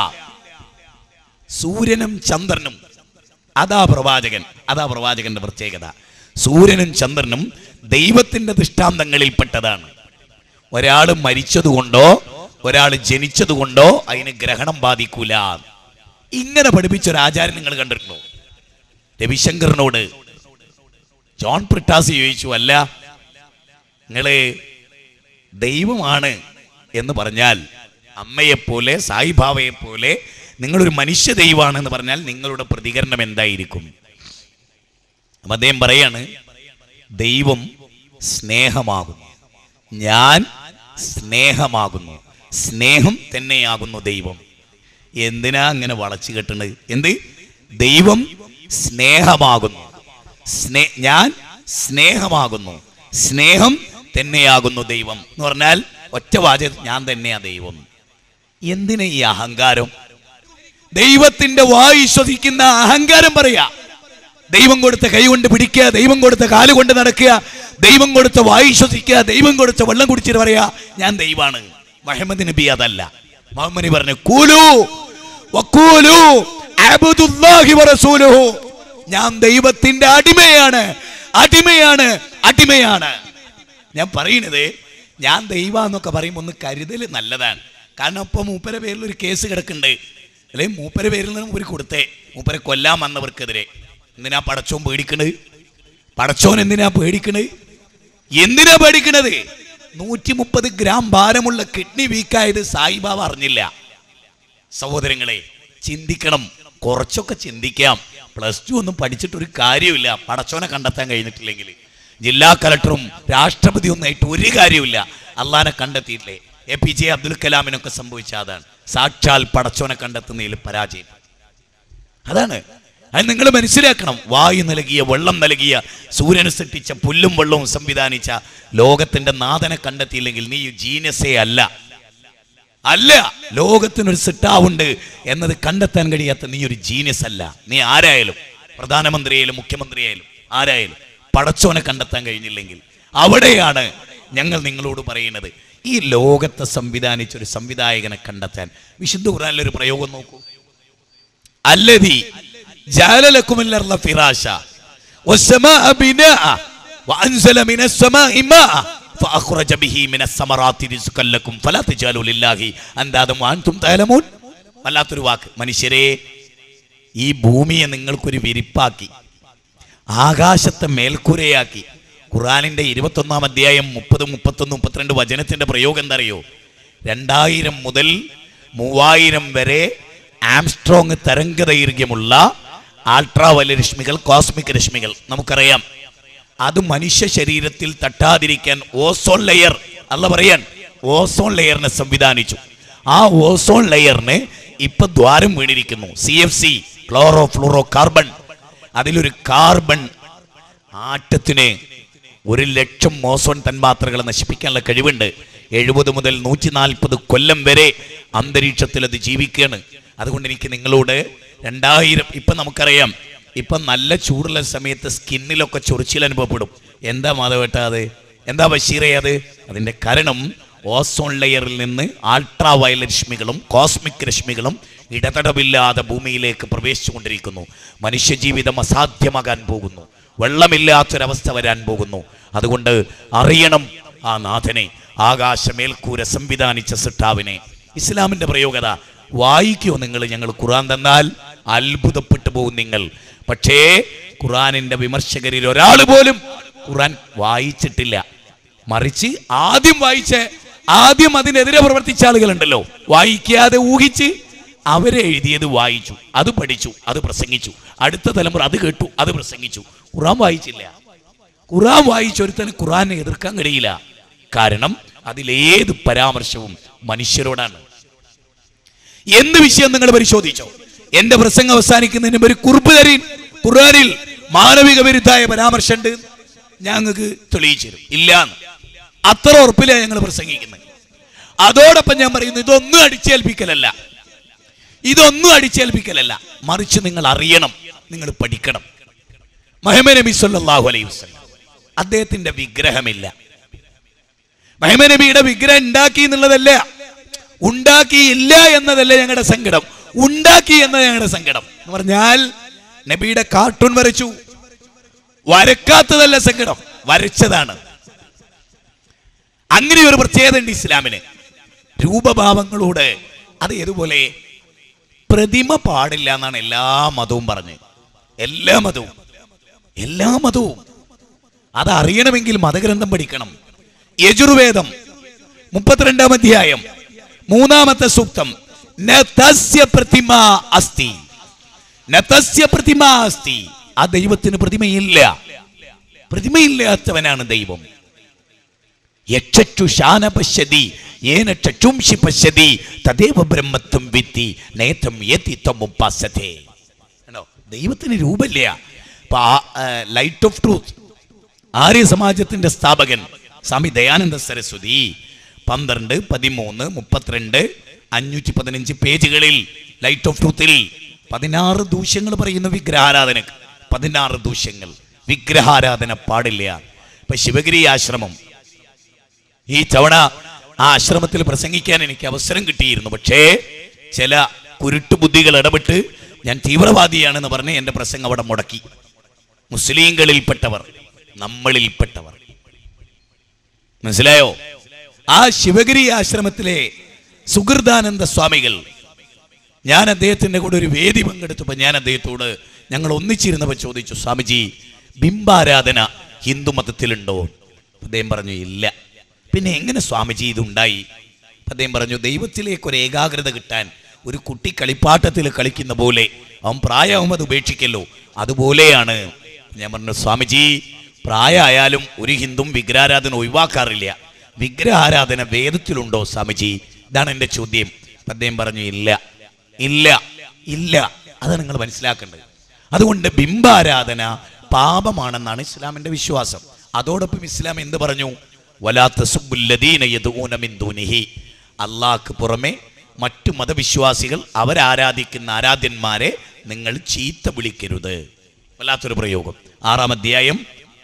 സൂര്യനും ചന്ദ്രനും, അതാ പ്രവാചകൻ, അതാ പ്രവാചകന്റെ പ്രത്യേകത. സൂര്യനും ചന്ദ്രനും ദൈവത്തിന്റെ ദൃഷ്ടാന്തങ്ങളിൽപ്പെട്ടതാണ്. ഒരാൾ മരിച്ചതുകൊണ്ടോ ഒരാൾ ജനിച്ചതുകൊണ്ടോ അതിന് ഗ്രഹണം ബാധിക്കൂല. ഇങ്ങനെ പഠിപ്പിച്ചൊരു ആചാരം നിങ്ങൾ കണ്ടിട്ടുണ്ടോ? രവിശങ്കറിനോട് ജോൺ പ്രിട്ടാസ് ചോദിച്ചു, അല്ല നിങ്ങള് ദൈവമാണ് എന്ന് പറഞ്ഞാൽ, അമ്മയെപ്പോലെ സായിബാബയെപ്പോലെ നിങ്ങളൊരു മനുഷ്യ ദൈവമാണെന്ന് പറഞ്ഞാൽ നിങ്ങളുടെ പ്രതികരണം എന്തായിരിക്കും? അപ്പം അദ്ദേഹം പറയാണ്, ദൈവം സ്നേഹമാകുന്നു, ഞാൻ സ്നേഹമാകുന്നു, സ്നേഹം തന്നെയാകുന്നു ദൈവം. എന്തിനാ അങ്ങനെ വളച്ചു കെട്ടുന്നത്? എന്ത്? ദൈവം സ്നേഹമാകുന്നു, സ്നേ ഞാൻ സ്നേഹമാകുന്നു, സ്നേഹം തന്നെയാകുന്നു ദൈവം എന്ന് പറഞ്ഞാൽ ഒറ്റ വാചകം, ഞാൻ തന്നെയാ ദൈവം. എന്തിനാ ഈ അഹങ്കാരം? ദൈവത്തിന്റെ വായു ശ്വസിക്കുന്ന അഹങ്കാരം പറയാ. ദൈവം കൊടുത്ത കൈ കൊണ്ട് പിടിക്കുക, ദൈവം കൊടുത്ത കാല് കൊണ്ട് നടക്കുക, ദൈവം കൊടുത്ത വായു ശ്വസിക്കുക, ദൈവം കൊടുത്ത വെള്ളം കുടിച്ചിട്ട് പറയാ ഞാൻ ദൈവമാണ്. മുഹമ്മദ് നബി അതല്ല. മുഹമ്മദ് നബി പറഞ്ഞു, കൂലു വഖൂലു അബ്ദുല്ലാഹി വറസൂലുഹു, ഞാൻ ദൈവത്തിന്റെ അടിമയാണ്, അടിമയാണ്, അടിമയാണ്. ഞാൻ പറയുന്നത്, ഞാൻ ദൈവം എന്നൊക്കെ പറയുമ്പോൾ ഒന്ന് കരുതൽ നല്ലതാണ്. കാരണം ഇപ്പൊ മൂപ്പരെ പേരിൽ ഒരു കേസ് കിടക്കുന്നുണ്ട്, അല്ലെങ്കിൽ മൂപ്പരെ പേരിൽ നിന്ന് ഒരു കൊടുത്തേ, മൂപ്പരെ കൊല്ലാൻ വന്നവർക്കെതിരെ. എന്തിനാ പടച്ചോൻ പേടിക്കണത്? പടച്ചോൻ എന്തിനാ പേടിക്കണത്? എന്തിനാ പേടിക്കണത്? നൂറ്റി മുപ്പത് ഗ്രാം ഭാരമുള്ള കിഡ്നി വീക്കായത് സായിബാബ അറിഞ്ഞില്ല. സഹോദരങ്ങളെ, ചിന്തിക്കണം, കുറച്ചൊക്കെ ചിന്തിക്കാം. പ്ലസ് ടു ഒന്നും പഠിച്ചിട്ടൊരു കാര്യമില്ല പടച്ചോനെ കണ്ടെത്താൻ കഴിഞ്ഞിട്ടില്ലെങ്കിൽ. ജില്ലാ കളക്ടറും രാഷ്ട്രപതി ഒന്നായിട്ട് ഒരു കാര്യമില്ല അള്ളാനെ കണ്ടെത്തിയിട്ടില്ലേ. എ പി ജെ അബ്ദുൽ കലാമിനൊക്കെ സംഭവിച്ച അതാണ്, സാക്ഷാൽ പടച്ചോനെ കണ്ടെത്തുന്നതിൽ പരാജയം. അതാണ് അത് നിങ്ങൾ മനസ്സിലാക്കണം. വായു നൽകിയ, വെള്ളം നൽകിയ, സൂര്യനെ സൃഷ്ടിച്ച, പുല്ലും വെള്ളവും സംവിധാനിച്ച ലോകത്തിന്റെ നാഥനെ കണ്ടെത്തിയില്ലെങ്കിൽ നീ ജീനിയസേ അല്ല. അല്ല, ലോകത്തിനൊരു സിട്ടാവുണ്ട് എന്നത് കണ്ടെത്താൻ കഴിയാത്ത നീ ഒരു ജീനിയസ് അല്ല. നീ ആരായാലും, പ്രധാനമന്ത്രിയായാലും മുഖ്യമന്ത്രിയായാലും ആരായാലും, പടച്ചോനെ കണ്ടെത്താൻ കഴിഞ്ഞില്ലെങ്കിൽ അവിടെയാണ് ഞങ്ങൾ നിങ്ങളോട് പറയുന്നത്. ഈ ലോകത്തെ സംവിധാനിച്ച ഒരു സംവിധായകനെ കണ്ടെത്താൻ വിശുദ്ധ ഖുർആനിലൊരു പ്രയോഗം നോക്കൂ. അല്ലദീ ജഅല ലക്കുമുൽ അർള ഫിറാശ വസ്സമാഅ ബിനാഅ വഅൻസല മിനസ് സമാഇ മാഅ ഫഅഖ്റജ ബിഹി മിനസ് സമറാത്തി റിസ്ഖൻ ലക്കും ഫലാ തജഅലു ലില്ലാഹി അൻദാദൻ വഅൻതും തഅലമൂൻ. വല്ലാത്തൊരു വാക്ക്. മനുഷ്യരെ, ഈ ഭൂമിയെ നിങ്ങൾക്കൊരു വിരിപ്പാക്കി, ആകാശത്തെ മേൽക്കൂരയാക്കി. ഖുർആനിന്റെ ഇരുപത്തൊന്നാം അധ്യായം മുപ്പത് മുപ്പത്തൊന്ന് മുപ്പത്തിരണ്ട് വചനത്തിന്റെ പ്രയോഗം എന്താ അറിയോ? രണ്ടായിരം മുതൽ മൂവായിരം വരെ ആംസ്ട്രോങ് തരംഗദൈർഘ്യമുള്ള അൾട്രാ വയലറ്റ് രശ്മികൾ, കോസ്മിക് രശ്മികൾ നമുക്കറിയാം. അത് മനുഷ്യ ശരീരത്തിൽ തട്ടാതിരിക്കാൻ ഓസോൺ ലെയർ, അല്ല പറയാൻ ഓസോൺ ലെയറിനെ സംവിധാനിച്ചു. ആ ഓസോൺ ലെയറിന് ഇപ്പൊ ദ്വാരം വീണിരിക്കുന്നു. C F C, chlorofluorocarbon. അതിലൊരു കാർബൺ ആറ്റത്തിന് ഒരു ലക്ഷം ഓസോൺ തന്മാത്രകളെ നശിപ്പിക്കാനുള്ള കഴിവുണ്ട്. എഴുപത് മുതൽ നൂറ്റി നാൽപ്പത് കൊല്ലം വരെ അന്തരീക്ഷത്തിൽ അത് ജീവിക്കുകയാണ്. അതുകൊണ്ട് എനിക്ക് നിങ്ങളോട് രണ്ടായിരം ഇപ്പം നമുക്കറിയാം, ഇപ്പം നല്ല ചൂടുള്ള സമയത്ത് സ്കിന്നിലൊക്കെ ചൊറിച്ചിൽ അനുഭവപ്പെടും. എന്താ മാധവേട്ട അത്? എന്താ ബഷീറേ അത്? അതിൻ്റെ കാരണം ഓസോൺ ലെയറിൽ നിന്ന് അൾട്രാ വയലറ്റ് രശ്മികളും കോസ്മിക് രശ്മികളും ഇടതടവില്ലാതെ ഭൂമിയിലേക്ക് പ്രവേശിച്ചു കൊണ്ടിരിക്കുന്നു. മനുഷ്യജീവിതം അസാധ്യമാകാൻ പോകുന്നു. വെള്ളമില്ലാത്തൊരവസ്ഥ വരാൻ പോകുന്നു. അതുകൊണ്ട് അറിയണം ആ നാഥനെ, ആകാശമേൽക്കൂര സംവിധാനിച്ച സിട്ടാവിനെ. ഇസ്ലാമിൻ്റെ പ്രയോഗത വായിക്കോ നിങ്ങൾ? ഞങ്ങൾ ഖുർആൻ തന്നാൽ അത്ഭുതപ്പെട്ടു പോകും നിങ്ങൾ. പക്ഷേ ഖുർആനിന്റെ വിമർശകരിൽ ഒരാൾ പോലും ഖുർആൻ വായിച്ചിട്ടില്ല. മറിച്ച് ആദ്യം വായിച്ച് ആദ്യം അതിനെതിരെ പ്രവർത്തിച്ച ആളുകളുണ്ടല്ലോ, വായിക്കാതെ ഊഹിച്ച് അവരെ എഴുതിയത് വായിച്ചു, അത് പഠിച്ചു, അത് പ്രസംഗിച്ചു. അടുത്ത തലമുറ അത് കേട്ടു, അത് പ്രസംഗിച്ചു. ഖുർആൻ വായിച്ചില്ല. ഖുർആൻ വായിച്ചൊരുത്തന് ഖുർആനെ എതിർക്കാൻ കഴിയില്ല. കാരണം അതിലേത് പരാമർശവും മനുഷ്യരോടാണ്. എന്ത് വിഷയം നിങ്ങൾ പരിശോധിച്ചോ? എന്റെ പ്രസംഗം അവസാനിക്കുന്നതിന് ഒരു കുറിപ്പ് തരീൻ. ഖുർആനിൽ മാനവിക വിരുദ്ധായ പരാമർശമുണ്ട്, ഞങ്ങൾക്ക് തെളിയിച്ചു തരും. ഇല്ലാന്ന് അത്ര ഉറപ്പിലാണ് ഞങ്ങൾ പ്രസംഗിക്കുന്നത്. അതോടൊപ്പം ഞാൻ പറയുന്നു, ഇതൊന്നും അടിച്ചേൽപ്പിക്കലല്ല, ഇതൊന്നും അടിച്ചേൽപ്പിക്കലല്ല. മറിച്ച് നിങ്ങൾ അറിയണം, നിങ്ങൾ പഠിക്കണം. മുഹമ്മദ് നബി സല്ലല്ലാഹു അലൈഹി വസല്ലം അദ്ദേഹത്തിന്റെ വിഗ്രഹമില്ല. മുഹമ്മദ് നബിയുടെ വിഗ്രഹം ഉണ്ടാക്കി എന്നുള്ളതല്ല, ഉണ്ടാക്കിയില്ല എന്നതല്ല ഞങ്ങളുടെ സങ്കടം, ഉണ്ടാക്കി എന്നത് ഞങ്ങളുടെ സങ്കടം. എന്ന് പറഞ്ഞാൽ നബിയുടെ കാർട്ടൂൺ വരച്ചു, വരക്കാത്തതല്ല സങ്കടം, വരച്ചതാണ്. അങ്ങനെ ഒരു പ്രത്യേകത ഉണ്ട് ഇസ്ലാമിന്. രൂപഭാവങ്ങളോട് അത് ഏതുപോലെ പ്രതിമ പാടില്ല എന്നാണ് എല്ലാ മതവും പറഞ്ഞ്. എല്ലാ മതവും എല്ലാ മതവും അതറിയണമെങ്കിൽ മതഗ്രന്ഥം പഠിക്കണം. യജുർവേദം മുപ്പത്തിരണ്ടാം അധ്യായം മൂന്നാമത്തെ സൂക്തം, നതസ്യ പ്രതിമ അസ്തി, നതസ്യ പ്രതിമ അസ്തി. ആ ദൈവത്തിന് പ്രതിമയില്ല, പ്രതിമയില്ലാത്തവനാണ് ദൈവം. യക്ഷു ശാന പശ്യതി ഏന ചക്ഷുംഷി പശ്യതി തദേവ ബ്രഹ്മത്വം വിത്തി നേതം യതി തമുപാസതേ. ദൈവത്തിന് രൂപമില്ല. ലൈറ്റ് ഓഫ് ട്രൂത്ത് ആര്യ സമാജത്തിന്റെ സ്ഥാപകൻ സ്വാമി ദയാനന്ദ സരസ്വതി പന്ത്രണ്ട് പതിമൂന്ന് മുപ്പത്തിരണ്ട് അഞ്ഞൂറ്റി പതിനഞ്ച് പേജുകളിൽ ലൈറ്റ് ഓഫ് ട്രൂത്തിൽ പതിനാറ് ദൂഷ്യങ്ങൾ പറയുന്നു വിഗ്രഹാരാധനക്ക്. പതിനാറ് ദൂഷ്യങ്ങൾ. വിഗ്രഹാരാധന പാടില്ല. ഇപ്പൊ ശിവഗിരി ആശ്രമം, ഈ തവണ ആ ആശ്രമത്തിൽ പ്രസംഗിക്കാൻ എനിക്ക് അവസരം കിട്ടിയിരുന്നു. പക്ഷേ ചില കുരുട്ടുബുദ്ധികൾ ഇടപെട്ട് ഞാൻ തീവ്രവാദിയാണെന്ന് പറഞ്ഞ് എൻ്റെ പ്രസംഗം അവിടെ മുടക്കി. മുസ്ലിങ്ങളിൽപ്പെട്ടവർ, നമ്മളിൽപ്പെട്ടവർ, മനസ്സിലായോ? ആ ശിവഗിരി ആശ്രമത്തിലെ സുഹൃദാനന്ദ സ്വാമികൾ, ഞാൻ അദ്ദേഹത്തിൻ്റെ കൂടെ ഒരു വേദി പങ്കെടുത്തപ്പോൾ ഞാൻ അദ്ദേഹത്തോട് ഞങ്ങൾ ഒന്നിച്ചിരുന്നപ്പോൾ ചോദിച്ചു, സ്വാമിജി ബിംബാരാധന ഹിന്ദു മതത്തിലുണ്ടോ? അദ്ദേഹം പറഞ്ഞു ഇല്ല. പിന്നെ എങ്ങനെ സ്വാമിജി ഇതുണ്ടായി? അദ്ദേഹം പറഞ്ഞു, ദൈവത്തിലേക്ക് ഒരു ഏകാഗ്രത കിട്ടാൻ ഒരു കുട്ടി കളിപ്പാട്ടത്തിൽ കളിക്കുന്ന പോലെ അവൻ പ്രായമാകുമ്പോൾ അത് ഉപേക്ഷിക്കല്ലോ, അതുപോലെയാണ്. ഞാൻ പറഞ്ഞു, സ്വാമിജി പ്രായമായാലും ഒരു ഹിന്ദുവും വിഗ്രഹാരാധന ഒഴിവാക്കാറില്ല, വിഗ്രഹാരാധന വേദത്തിലുണ്ടോ സ്വാമിജി? ഇതാണ് എൻ്റെ ചോദ്യം. അദ്ദേഹം പറഞ്ഞു, ഇല്ല ഇല്ല ഇല്ല അതാണ് നിങ്ങൾ മനസ്സിലാക്കേണ്ടത്. അതുകൊണ്ട് ബിംബാരാധന പാപമാണെന്നാണ് ഇസ്ലാമിൻ്റെ വിശ്വാസം. അതോടൊപ്പം ഇസ്ലാം എന്ത് പറഞ്ഞു? വലാ തസുബ്ബുല്ലദീന യദ്ഊന മിൻ ദൂനിഹി, അല്ലാഹ്ക്ക് പുറമെ മറ്റു മതവിശ്വാസികൾ അവരാരാധിക്കുന്ന ആരാധ്യന്മാരെ നിങ്ങൾ ചീത്ത വിളിക്കരുത്. വല്ലാത്തൊരു പ്രയോഗം. ആറാം അധ്യായം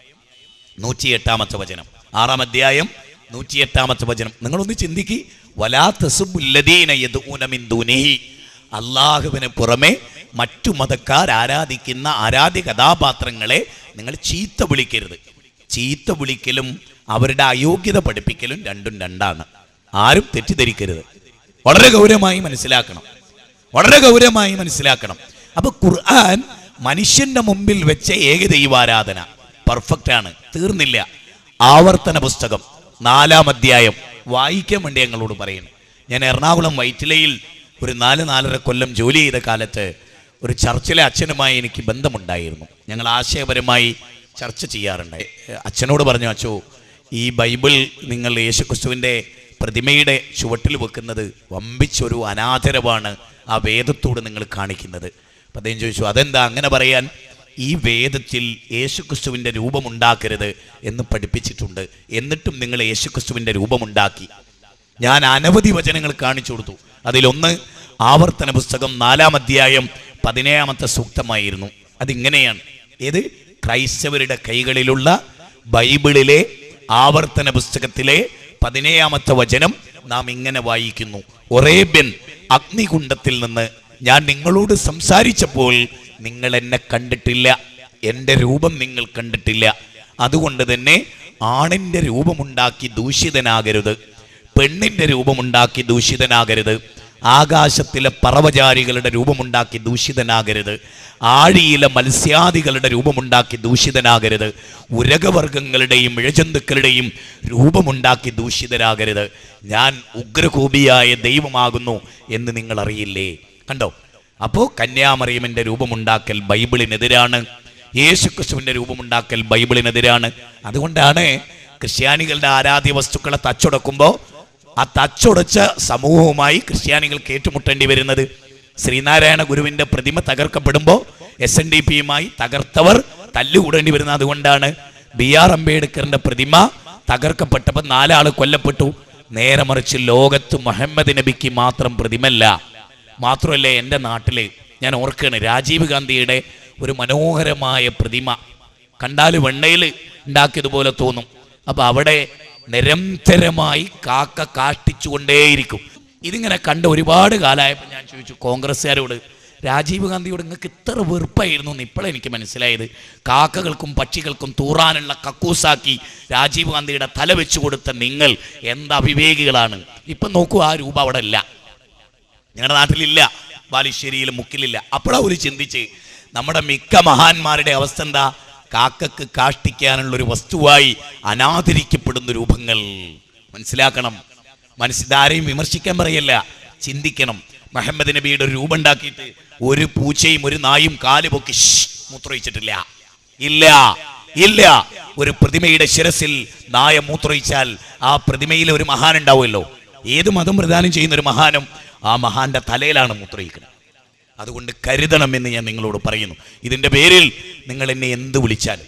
നൂറ്റി എട്ടാമത്തെ വചനം. ആറാം അധ്യായം നൂറ്റി എട്ടാമത്തെ വചനം നിങ്ങളൊന്ന് ചിന്തിക്ക്. വലാ തസുബ്ബുല്ലദീന യദ്ഊന മിൻ ദൂനിഹി, അള്ളാഹുവിന് പുറമെ മറ്റു മതക്കാർ ആരാധിക്കുന്ന ആരാധ്യ കഥാപാത്രങ്ങളെ നിങ്ങൾ ചീത്ത വിളിക്കരുത്. ചീത്ത വിളിക്കലും അവരുടെ അയോഗ്യത പഠിപ്പിക്കലും രണ്ടും രണ്ടാണ്. ആരും തെറ്റിദ്ധരിക്കരുത്. വളരെ ഗൗരവമായി മനസ്സിലാക്കണം, വളരെ ഗൗരവമായി മനസ്സിലാക്കണം. അപ്പൊ ഖുർആൻ മനുഷ്യന്റെ മുമ്പിൽ വെച്ച ഏകദൈവാരാധന പെർഫെക്റ്റ് ആണ്, തീർന്നില്ല. ആവർത്തന പുസ്തകം നാലാം അധ്യായം വായിക്കാൻ വേണ്ടി ഞങ്ങളോട് പറയുന്നു. ഞാൻ എറണാകുളം വൈറ്റിലയിൽ ഒരു നാല് നാലര കൊല്ലം ജോലി ചെയ്ത കാലത്ത് ഒരു ചർച്ചിലെ അച്ഛനുമായി എനിക്ക് ബന്ധമുണ്ടായിരുന്നു. ഞങ്ങൾ ആശയപരമായി ചർച്ച ചെയ്യാറുണ്ടായി. അച്ഛനോട് പറഞ്ഞു, അച്ചോ ഈ ബൈബിൾ നിങ്ങൾ യേശുക്രിസ്തുവിൻ്റെ പ്രതിമയുടെ ചുവട്ടിൽ വെക്കുന്നത് വമ്പിച്ചൊരു അനാദരവാണ് ആ വേദത്തോട് നിങ്ങൾ കാണിക്കുന്നത്. അപ്പം അദ്ദേഹം ചോദിച്ചു, അതെന്താ അങ്ങനെ പറയാൻ? ഈ വേദത്തിൽ യേശുക്രിസ്തുവിൻ്റെ രൂപമുണ്ടാക്കരുത് എന്ന് പഠിപ്പിച്ചിട്ടുണ്ട്, എന്നിട്ടും നിങ്ങൾ യേശുക്രിസ്തുവിൻ്റെ രൂപമുണ്ടാക്കി. ഞാൻ അനവധി വചനങ്ങൾ കാണിച്ചു കൊടുത്തു. അതിലൊന്ന് ആവർത്തന പുസ്തകം നാലാം അധ്യായം പതിനേഴാമത്തെ സൂക്തമായിരുന്നു. അതിങ്ങനെയാണ്. ഏത്? ക്രൈസ്തവരുടെ കൈകളിലുള്ള ബൈബിളിലെ ആവർത്തന പുസ്തകത്തിലെ പതിനേഴാമത്തെ വചനം നാം ഇങ്ങനെ വായിക്കുന്നു: ഒറേബ്യൻ അഗ്നികുണ്ഡത്തിൽ നിന്ന് ഞാൻ നിങ്ങളോട് സംസാരിച്ചപ്പോൾ നിങ്ങൾ എന്നെ കണ്ടിട്ടില്ല, എൻ്റെ രൂപം നിങ്ങൾ കണ്ടിട്ടില്ല. അതുകൊണ്ട് തന്നെ ആണിൻ്റെ രൂപമുണ്ടാക്കി ദൂഷിതനാകരുത്, പെണ്ണിൻ്റെ രൂപമുണ്ടാക്കി ദൂഷിതനാകരുത്, ആകാശത്തിലെ പറവചാരികളുടെ രൂപമുണ്ടാക്കി ദൂഷിതനാകരുത്, ആഴിയിലെ മത്സ്യാദികളുടെ രൂപമുണ്ടാക്കി ദൂഷിതനാകരുത്, ഉരകവർഗങ്ങളുടെയും ഇഴജന്തുക്കളുടെയും രൂപമുണ്ടാക്കി ദൂഷിതരാകരുത്. ഞാൻ ഉഗ്രകോപിയായ ദൈവമാകുന്നു എന്ന് നിങ്ങൾ അറിയില്ലേ? കണ്ടോ? അപ്പോൾ കന്യാമറിയമിൻ്റെ രൂപമുണ്ടാക്കൽ ബൈബിളിനെതിരാണ്, യേശുക്രിസ്തുവിൻ്റെ രൂപമുണ്ടാക്കൽ ബൈബിളിനെതിരാണ്. അതുകൊണ്ടാണ് ക്രിസ്ത്യാനികളുടെ ആരാധ്യ വസ്തുക്കളെ തച്ചുടക്കുമ്പോൾ ആ തച്ചുടച്ച സമൂഹവുമായി ക്രിസ്ത്യാനികൾക്ക് ഏറ്റുമുട്ടേണ്ടി വരുന്നത്. ശ്രീനാരായണ ഗുരുവിൻ്റെ പ്രതിമ തകർക്കപ്പെടുമ്പോൾ എസ് എൻ ഡി പിയുമായി തകർത്തവർ തല്ലുകൂടേണ്ടി വരുന്നത് അതുകൊണ്ടാണ്. ബി ആർ അംബേദ്കറിൻ്റെ പ്രതിമ തകർക്കപ്പെട്ടപ്പോൾ നാലാൾ കൊല്ലപ്പെട്ടു. നേരെ മറിച്ച് ലോകത്ത് മുഹമ്മദ് നബിക്ക് മാത്രം പ്രതിമല്ല. മാത്രമല്ല, എൻ്റെ നാട്ടിൽ ഞാൻ ഓർക്കുകയാണ്, രാജീവ് ഗാന്ധിയുടെ ഒരു മനോഹരമായ പ്രതിമ കണ്ടാൽ വെണ്ണയിൽ ഉണ്ടാക്കിയതുപോലെ തോന്നും. അപ്പോൾ അവിടെ നിരന്തരമായി കാക്ക കാഷ്ടിച്ചുകൊണ്ടേയിരിക്കും. ഇതിങ്ങനെ കണ്ട് ഒരുപാട് കാലമായപ്പോൾ ഞാൻ ചോദിച്ചു കോൺഗ്രസ്സുകാരോട്, രാജീവ് ഗാന്ധിയോട് നിങ്ങൾക്ക് ഇത്ര വെറുപ്പായിരുന്നു എന്ന് ഇപ്പോഴെനിക്ക് മനസ്സിലായത്. കാക്കകൾക്കും പക്ഷികൾക്കും തൂറാനുള്ള കക്കൂസാക്കി രാജീവ് ഗാന്ധിയുടെ തല വെച്ചു കൊടുത്ത നിങ്ങൾ എന്ത് അവിവേകികളാണ്. ഇപ്പം നോക്കൂ, ആ രൂപ അവിടെ ഇല്ല, ഞങ്ങളുടെ നാട്ടിലില്ല, ബാലുശ്ശേരിയിലും മുക്കിലില്ല. അപ്പോഴാണ് ഒരു ചിന്തിച്ച് നമ്മുടെ മിക്ക മഹാന്മാരുടെ അവസ്ഥ എന്താ? കാക്കക്ക് കാഷ്ടിക്കാനുള്ളൊരു വസ്തുവായി അനാദരിക്കപ്പെടുന്ന രൂപങ്ങൾ. മനസ്സിലാക്കണം. മനസ്സിലാരെയും വിമർശിക്കാൻ പറയല്ല, ചിന്തിക്കണം. മുഹമ്മദ് നബിയുടെ ഒരു രൂപം ഉണ്ടാക്കിയിട്ട് ഒരു പൂച്ചയും ഒരു നായും കാല് പൊക്കി മൂത്രയിച്ചിട്ടില്ല. ഇല്ല ഇല്ല ഒരു പ്രതിമയുടെ ശിരസിൽ നായ മൂത്രയിച്ചാൽ ആ പ്രതിമയിൽ ഒരു മഹാൻ ഉണ്ടാവുമല്ലോ. ഏത് മതം പ്രദാനം ചെയ്യുന്ന ഒരു മഹാനും ആ മഹാന്റെ തലയിലാണ് മൂത്രയിക്കുന്നത്. അതുകൊണ്ട് കരുതണമെന്ന് ഞാൻ നിങ്ങളോട് പറയുന്നു. ഇതിൻ്റെ പേരിൽ നിങ്ങൾ എന്നെ എന്ത് വിളിച്ചാലും,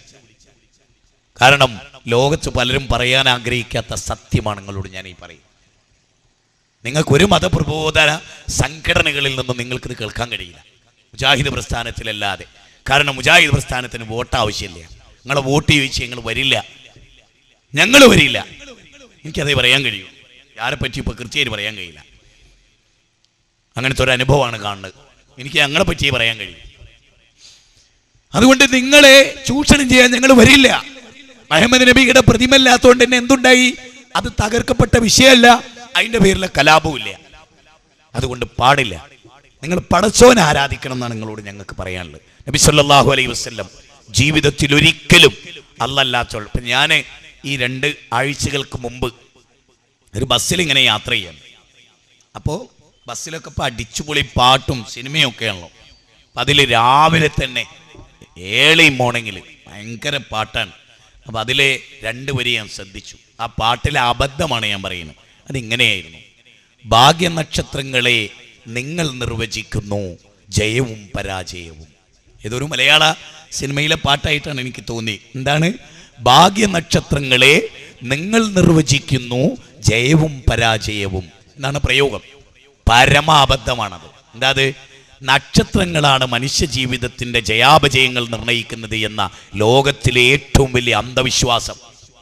കാരണം ലോകത്ത് പലരും പറയാൻ ആഗ്രഹിക്കാത്ത സത്യമാണ് നിങ്ങളോട് ഞാൻ ഈ പറയും. നിങ്ങൾക്കൊരു മതപ്രബോധന സംഘടനകളിൽ നിന്നും നിങ്ങൾക്കിത് കേൾക്കാൻ കഴിയില്ല, മുജാഹിദ് പ്രസ്ഥാനത്തിലല്ലാതെ. കാരണം മുജാഹിദ് പ്രസ്ഥാനത്തിന് വോട്ട് ആവശ്യമില്ല. നിങ്ങളെ വോട്ട് ചോദിച്ച് ഞങ്ങൾ വരില്ല, ഞങ്ങൾ വരില്ല. എനിക്കതേ പറയാൻ കഴിയൂ. ആരെ പറ്റി ഇപ്പോൾ കൃത്യമായിട്ട് പറയാൻ കഴിയില്ല. അങ്ങനത്തെ ഒരു അനുഭവമാണ് കാണുന്നത്. എനിക്ക് ഞങ്ങളെ പറ്റി പറയാൻ കഴിയും. അതുകൊണ്ട് നിങ്ങളെ ചൂഷണം ചെയ്യാൻ ഞങ്ങൾ വരില്ല. മുഹമ്മദ് നബിയുടെ പ്രതിമല്ലാത്തതുകൊണ്ട് തന്നെ എന്തുണ്ടായി? അത് തകർക്കപ്പെട്ട വിഷയമല്ല, അതിൻ്റെ പേരിലെ കലാപവുമില്ല. അതുകൊണ്ട് പാടില്ല. നിങ്ങൾ പടച്ചോനെ ആരാധിക്കണം എന്നാണ് നിങ്ങളോട് ഞങ്ങൾക്ക് പറയാനുള്ളത്. നബി സല്ലല്ലാഹു അലൈഹി വസല്ലം ജീവിതത്തിൽ ഒരിക്കലും അല്ലല്ലാത്തോൾ. ഇപ്പം ഞാൻ ഈ രണ്ട് ആഴ്ചകൾക്ക് മുമ്പ് ഒരു ബസ്സിൽ ഇങ്ങനെ യാത്ര ചെയ്യാൻ. അപ്പോൾ ബസ്സിലൊക്കെ ഇപ്പോൾ അടിച്ചുപൊളി പാട്ടും സിനിമയും ഒക്കെയാണല്ലോ. അപ്പം അതിൽ രാവിലെ തന്നെ ഏർലി മോർണിംഗിൽ ഭയങ്കര പാട്ടാണ്. അപ്പം അതിലെ രണ്ട് വരി ഞാൻ ശ്രദ്ധിച്ചു. ആ പാട്ടിലെ അബദ്ധമാണ് ഞാൻ പറയുന്നത്. അതിങ്ങനെയായിരുന്നു: ഭാഗ്യനക്ഷത്രങ്ങളെ നിങ്ങൾ നിർവചിക്കുന്നു ജയവും പരാജയവും. ഇതൊരു മലയാള സിനിമയിലെ പാട്ടായിട്ടാണ് എനിക്ക് തോന്നി. എന്താണ്? ഭാഗ്യനക്ഷത്രങ്ങളെ നിങ്ങൾ നിർവചിക്കുന്നു ജയവും പരാജയവും എന്നാണ് പ്രയോഗം. പരമാബദ്ധമാണത്. എന്താ അത്? നക്ഷത്രങ്ങളാണ് മനുഷ്യ ജീവിതത്തിൻ്റെ ജയാപജയങ്ങൾ നിർണ്ണയിക്കുന്നത് എന്ന ലോകത്തിലെ ഏറ്റവും വലിയ അന്ധവിശ്വാസം.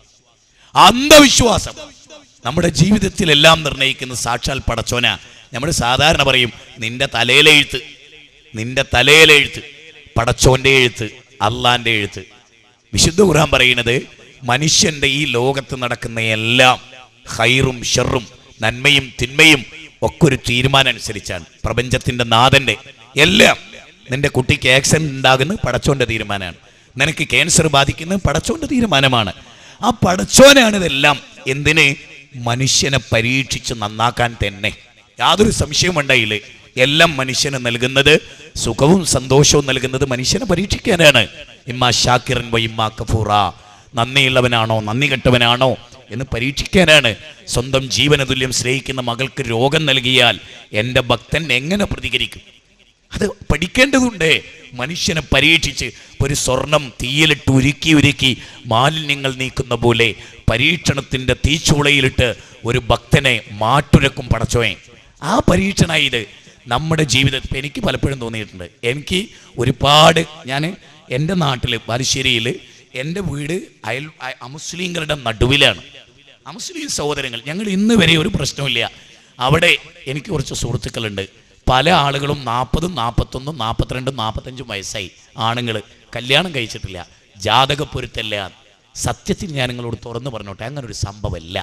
അന്ധവിശ്വാസം നമ്മുടെ ജീവിതത്തിലെല്ലാം നിർണ്ണയിക്കുന്ന സാക്ഷാൽ പടച്ചോന. നമ്മൾ സാധാരണ പറയും നിന്റെ തലയിലെഴുത്ത്, നിന്റെ തലയിലെഴുത്ത്, പടച്ചോന്റെ എഴുത്ത്, അള്ളാന്റെ എഴുത്ത്. വിശുദ്ധ ഖുർആൻ പറയുന്നത് മനുഷ്യന്റെ ഈ ലോകത്ത് നടക്കുന്ന എല്ലാം ഖൈറും ഷർറും നന്മയും തിന്മയും ഒക്കെ ഒരു തീരുമാനം അനുസരിച്ചാണ്. പ്രപഞ്ചത്തിന്റെ നാഥന്റെ എല്ലാം. നിന്റെ കുട്ടിക്ക് ആക്സിഡന്റ് ഉണ്ടാകുന്നത് പടച്ചോന്റെ തീരുമാനമാണ്. നിനക്ക് ക്യാൻസർ ബാധിക്കുന്നത് പടച്ചോന്റെ തീരുമാനമാണ്. ആ പടച്ചോനാണ് ഇതെല്ലാം. എന്തിന്? മനുഷ്യനെ പരീക്ഷിച്ച് നന്നാക്കാൻ തന്നെ. യാതൊരു സംശയവും ഉണ്ടായില്ലേ? എല്ലാം മനുഷ്യന് നൽകുന്നത്, സുഖവും സന്തോഷവും നൽകുന്നത് മനുഷ്യനെ പരീക്ഷിക്കാനാണ്. ഇമ്മാ ഷാക്കിറൻ വ ഇമ്മാ കഫൂറ. നന്ദിയുള്ളവനാണോ നന്ദി കെട്ടവനാണോ എന്ന് പരീക്ഷിക്കാനാണ്. സ്വന്തം ജീവനതുല്യം സ്നേഹിക്കുന്ന മകൾക്ക് രോഗം നൽകിയാൽ എൻ്റെ ഭക്തൻ എങ്ങനെ പ്രതികരിക്കും? അത് പഠിക്കേണ്ടതുണ്ട്. മനുഷ്യനെ പരീക്ഷിച്ച് ഒരു സ്വർണം തീയിലിട്ട് ഉരുക്കി ഉരുക്കി മാലിന്യങ്ങൾ നീക്കുന്ന പോലെ പരീക്ഷണത്തിൻ്റെ തീച്ചൂളയിലിട്ട് ഒരു ഭക്തനെ മാറ്റുരക്കും പടച്ചോയെ. ആ പരീക്ഷണമായി ഇത് നമ്മുടെ ജീവിതത്തിൽ. എനിക്ക് പലപ്പോഴും തോന്നിയിട്ടുണ്ട്. എനിക്ക് ഒരുപാട്, ഞാൻ എൻ്റെ നാട്ടിൽ ബാലുശ്ശേരിയിൽ എൻ്റെ വീട് അയൽ അമുസ്ലിങ്ങളുടെ നടുവിലാണ്. അമുസ്ലിം സഹോദരങ്ങൾ, ഞങ്ങൾ ഇന്ന് വരെ ഒരു പ്രശ്നമില്ല. അവിടെ എനിക്ക് കുറച്ച് സുഹൃത്തുക്കളുണ്ട്. പല ആളുകളും നാൽപ്പതും നാൽപ്പത്തൊന്നും നാൽപ്പത്തിരണ്ടും നാൽപ്പത്തഞ്ചും വയസ്സായി. ആണുങ്ങൾ കല്യാണം കഴിച്ചിട്ടില്ല, ജാതകപ്പൊരുത്തല്ല. സത്യത്തിൽ ഞാൻ നിങ്ങളോട് തുറന്നു പറഞ്ഞോട്ടെ, അങ്ങനെ ഒരു സംഭവമല്ല.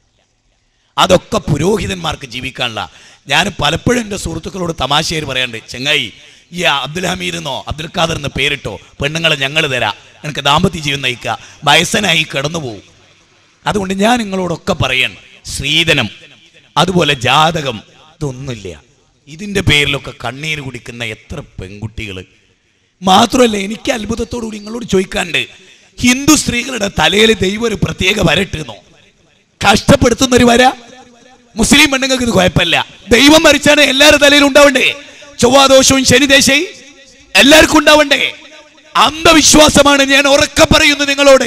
അതൊക്കെ പുരോഹിതന്മാർക്ക് ജീവിക്കാനുള്ള. ഞാൻ പലപ്പോഴും എൻ്റെ സുഹൃത്തുക്കളോട് തമാശയിൽ പറയാണ്ട്, ചെങ്ങായി ഈ അബ്ദുൽ ഹമീദ് എന്നോ അബ്ദുൽ ഖാദർ എന്ന് പേരിട്ടോ, പെണ്ണുങ്ങളെ ഞങ്ങൾ തരാം, എനിക്ക് ദാമ്പത്യ ജീവൻ നയിക്കുക, വയസ്സനായി കിടന്നു പോകും. അതുകൊണ്ട് ഞാൻ നിങ്ങളോടൊക്കെ പറയാൻ, സ്ത്രീധനം അതുപോലെ ജാതകം ഇതൊന്നുമില്ല. ഇതിൻ്റെ പേരിലൊക്കെ കണ്ണീര് കുടിക്കുന്ന എത്ര പെൺകുട്ടികൾ. മാത്രമല്ല, എനിക്ക് അത്ഭുതത്തോടുകൂടി നിങ്ങളോട് ചോദിക്കാണ്ട്, ഹിന്ദു സ്ത്രീകളുടെ തലയിൽ ദൈവം ഒരു പ്രത്യേക വരട്ടുന്നോ? കഷ്ടപ്പെടുത്തുന്ന ഒരു വര. മുസ്ലിം പെണ്ണുങ്ങൾക്ക് ഇത് കുഴപ്പമില്ല. ദൈവം വരച്ചാണ് എല്ലാവരുടെ തലയിലും ഉണ്ടാവണ്ടേ. ചൊവ്വാദോഷവും ശനിദേശയും എല്ലാവർക്കും ഉണ്ടാവണ്ടേ. അന്ധവിശ്വാസമാണ്. ഞാൻ ഉറക്കെ പറയുന്നു നിങ്ങളോട്.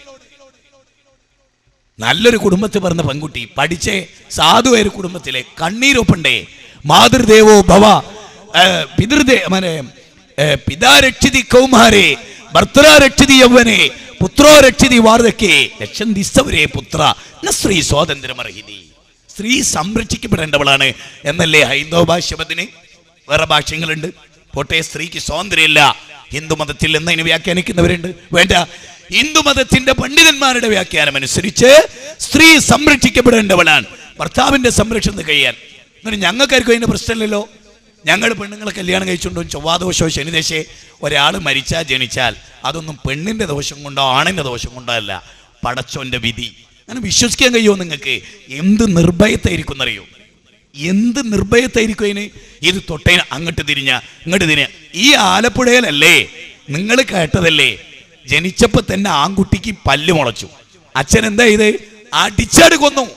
നല്ലൊരു കുടുംബത്തിൽ പറഞ്ഞ പെൺകുട്ടി, പഠിച്ചേ സാധുവായ ഒരു കുടുംബത്തിലെ, കണ്ണീരൊപ്പണ്ടേ. മാതൃദേവോ ഭവ പിതൃദേ മനെ പിതാ രക്ഷിതി കൗമാരെ ഭർത്തൃ രക്ഷിതി യൗവനെ പുത്രോ രക്ഷിതി വാർദ്ധക്യേ രക്ഷന്തിസ്തവരേ പുത്ര സ്ത്രീ സ്വാതന്ത്ര്യമർഹിതി. സ്ത്രീ സംരക്ഷിക്കപ്പെടേണ്ടവളാണ് എന്നല്ലേ ഹൈന്ദവ ഭാഷ്യപത്തിന്. വേറെ ഭാഷ്യങ്ങളുണ്ട്. പോട്ടെ, സ്ത്രീക്ക് സ്വാതന്ത്ര്യമില്ല ഹിന്ദു മതത്തിൽ എന്നതിന് വ്യാഖ്യാനിക്കുന്നവരുണ്ട്. വേണ്ട, ഹിന്ദു മതത്തിന്റെ പണ്ഡിതന്മാരുടെ വ്യാഖ്യാനം അനുസരിച്ച് സ്ത്രീ സംരക്ഷിക്കപ്പെടേണ്ടവളാണ്. ഭർത്താവിന്റെ സംരക്ഷണം കഴിയാൻ. എന്നിട്ട് ഞങ്ങൾക്കാർക്കും അതിന് പ്രശ്നമില്ലല്ലോ. ഞങ്ങൾ പെണ്ണുങ്ങളെ കല്യാണം കഴിച്ചുകൊണ്ടോ ചൊവ്വാദോഷമോ ശനിദേശേ ഒരാൾ മരിച്ചാൽ ജനിച്ചാൽ അതൊന്നും പെണ്ണിൻ്റെ ദോഷം കൊണ്ടോ ആണിൻ്റെ ദോഷം കൊണ്ടോ അല്ല, പടച്ചോൻ്റെ വിധി. അങ്ങനെ വിശ്വസിക്കാൻ കഴിയുമോ നിങ്ങൾക്ക്? എന്ത് നിർഭയത്തായിരിക്കും എന്നറിയോ? എന്ത് നിർഭയത്തായിരിക്കും അതിന്? ഇത് തൊട്ടേന് അങ്ങോട്ട് തിരിഞ്ഞ ഇങ്ങോട്ട് തിരിഞ്ഞ. ഈ ആലപ്പുഴയിലല്ലേ നിങ്ങൾ കേട്ടതല്ലേ, ജനിച്ചപ്പോൾ തന്നെ ആൺകുട്ടിക്ക് പല്ല് മുളച്ചു. അച്ഛൻ എന്താ ഇത്? അടിച്ചട് കൊന്നു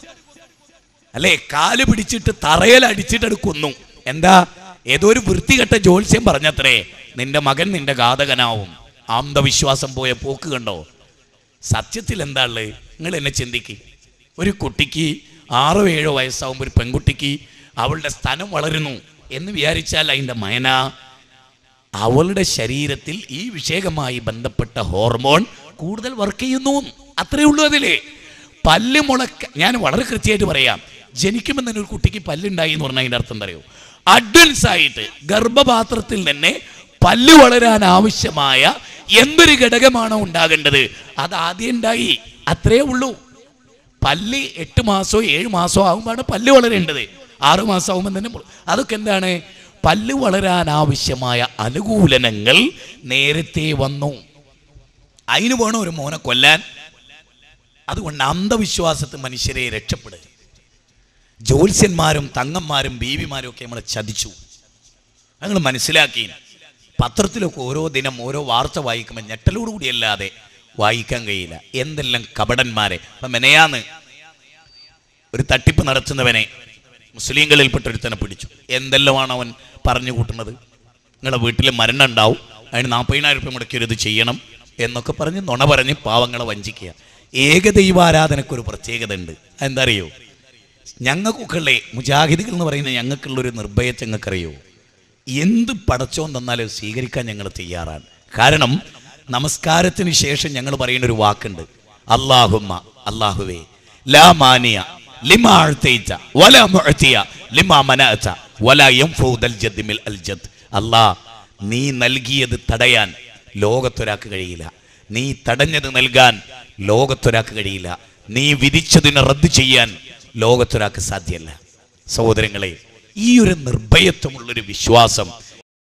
അല്ലേ? കാല് പിടിച്ചിട്ട് തറയിൽ അടിച്ചിട്ട് കൊന്നു. എന്താ? ഏതോ ഒരു വൃത്തികെട്ട ജ്യോത്സ്യം പറഞ്ഞത്രേ, നിന്റെ മകൻ നിന്റെ ഘാതകനാവും. അന്ധവിശ്വാസം പോയ പോക്ക് കണ്ടോ? സത്യത്തിൽ എന്താ ഉള്ളത്? നിങ്ങൾ എന്നെ ചിന്തിക്ക്. ഒരു കുട്ടിക്ക് ആറോ ഏഴോ വയസ്സാവുമ്പോൾ ഒരു പെൺകുട്ടിക്ക് അവളുടെ സ്ഥാനം വളരുന്നു എന്ന് വിചാരിച്ചാൽ അതിൻ്റെ മയന അവളുടെ ശരീരത്തിൽ ഈ വിഷയവുമായി ബന്ധപ്പെട്ട ഹോർമോൺ കൂടുതൽ വർക്ക് ചെയ്യുന്നു. അത്രയേ ഉള്ളൂ അതിലേ. പല്ല് മുളക്ക, ഞാൻ വളരെ കൃത്യമായിട്ട് പറയാം, ജനിക്കുമ്പോൾ തന്നെ ഒരു കുട്ടിക്ക് പല്ലുണ്ടായി എന്ന് പറഞ്ഞാൽ അതിൻ്റെ അർത്ഥം എന്താ അറിയോ? അഡ്വാൻസ് ആയിട്ട് ഗർഭപാത്രത്തിൽ തന്നെ പല്ല് വളരാൻ ആവശ്യമായ എന്തൊരു ഘടകമാണോ ഉണ്ടാകേണ്ടത് അത് ആദ്യം ഉണ്ടായി. അത്രേ ഉള്ളൂ. പല്ല് എട്ട് മാസമോ ഏഴ് മാസമോ ആകുമ്പോഴാണ് പല്ല് വളരേണ്ടത്. ആറു മാസം ആകുമ്പോൾ തന്നെ അതൊക്കെ എന്താണ്? പല്ല് വളരാൻ ആവശ്യമായ അനുകൂലനങ്ങൾ നേരത്തെ വന്നു. അതിന് വേണം ഒരു മോനെ കൊല്ലാൻ. അതുകൊണ്ട് അന്ധവിശ്വാസത്തിൽ മനുഷ്യരെ രക്ഷപ്പെടുക. ജ്യോത്സ്യന്മാരും തങ്ങന്മാരും ബീവിമാരും ഒക്കെ നമ്മളെ ചതിച്ചു. ഞങ്ങൾ മനസ്സിലാക്കി. പത്രത്തിലൊക്കെ ഓരോ ദിനം ഓരോ വാർത്ത വായിക്കുമ്പോൾ ഞെട്ടലോടുകൂടിയല്ലാതെ വായിക്കാൻ കഴിയില്ല. എന്തെല്ലാം കപടന്മാരെ. അപ്പം മെനയാന്ന് ഒരു തട്ടിപ്പ് നടത്തുന്നവനെ മുസ്ലിങ്ങളിൽപ്പെട്ടൊരുത്തനെ പിടിച്ചു. എന്തെല്ലാമാണ് അവൻ പറഞ്ഞു കൂട്ടുന്നത്? നിങ്ങളുടെ വീട്ടിൽ മരണം ഉണ്ടാവും, അതിന് നാൽപ്പതിനായിരം രൂപ മുടക്കി ഇത് ചെയ്യണം എന്നൊക്കെ പറഞ്ഞ് നുണ പറഞ്ഞ് പാവങ്ങളെ വഞ്ചിക്കുക. ഏകദൈവാരാധനക്കൊരു പ്രത്യേകത ഉണ്ട്. എന്താ അറിയോ? ഞങ്ങൾക്കൊക്കെ മുജാഹിദുകൾ എന്ന് പറയുന്ന ഞങ്ങൾക്കുള്ളൊരു നിർഭയത്തെ ഞങ്ങൾക്കറിയോ? എന്ത് പടച്ചോൻ തന്നാലും സ്വീകരിക്കാൻ ഞങ്ങൾ തയ്യാറാണ്. കാരണം നമസ്കാരത്തിന് ശേഷം ഞങ്ങൾ പറയുന്ന ഒരു വാക്കുണ്ട്, അല്ലാഹുമ്മ, അല്ലാഹുവേ, ലാ മാനിയ ലിമാ അഅ്തൈത വലാ മുഅ്തിയ ലിമാ മനഅത വലാ യൻഫഉ ദൽ ജദ്ദി മിൽ അൽ ജദ്ദ്. അല്ലാഹ്, നീ നൽകിയത് തടയാൻ ലോകത്തൊരാൾക്ക് കഴിയില്ല, നീ തടഞ്ഞത് നൽകാൻ ലോകത്തൊരാൾക്ക് കഴിയില്ല, നീ വിധിച്ചതിനെ റദ്ദ് ചെയ്യാൻ ലോകത്തൊരാൾക്ക് സാധ്യമല്ല. സഹോദരങ്ങളെ, ഈ ഒരു നിർഭയത്വമുള്ളൊരു വിശ്വാസം